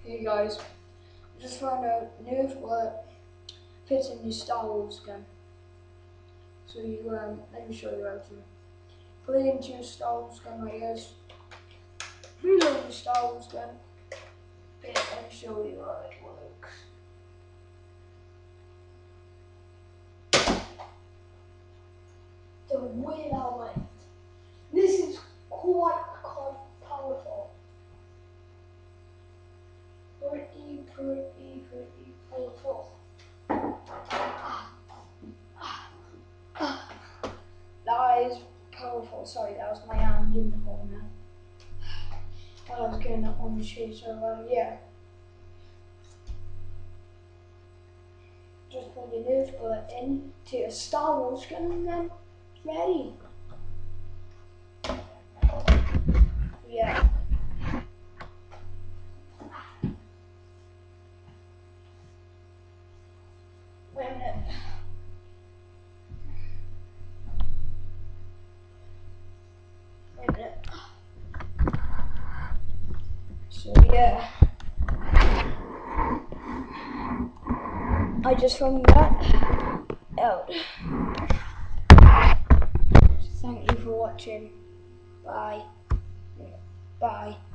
Hey guys, I just found out Nerf bullet fits in your Star Wars gun. So let me show you how to put it into your Star Wars gun like this. Reload your Star Wars gun. Let me show you how it works. The way I went. This is quite powerful. Pretty powerful. That is powerful. Sorry, that was my hand in the corner. I was getting that on the sheet, so yeah. Just put your Nerf bullet into your Star Wars gun and then it's ready. Yeah. Wait a minute. Wait a minute. So yeah. I just found that out. Thank you for watching. Bye. Bye.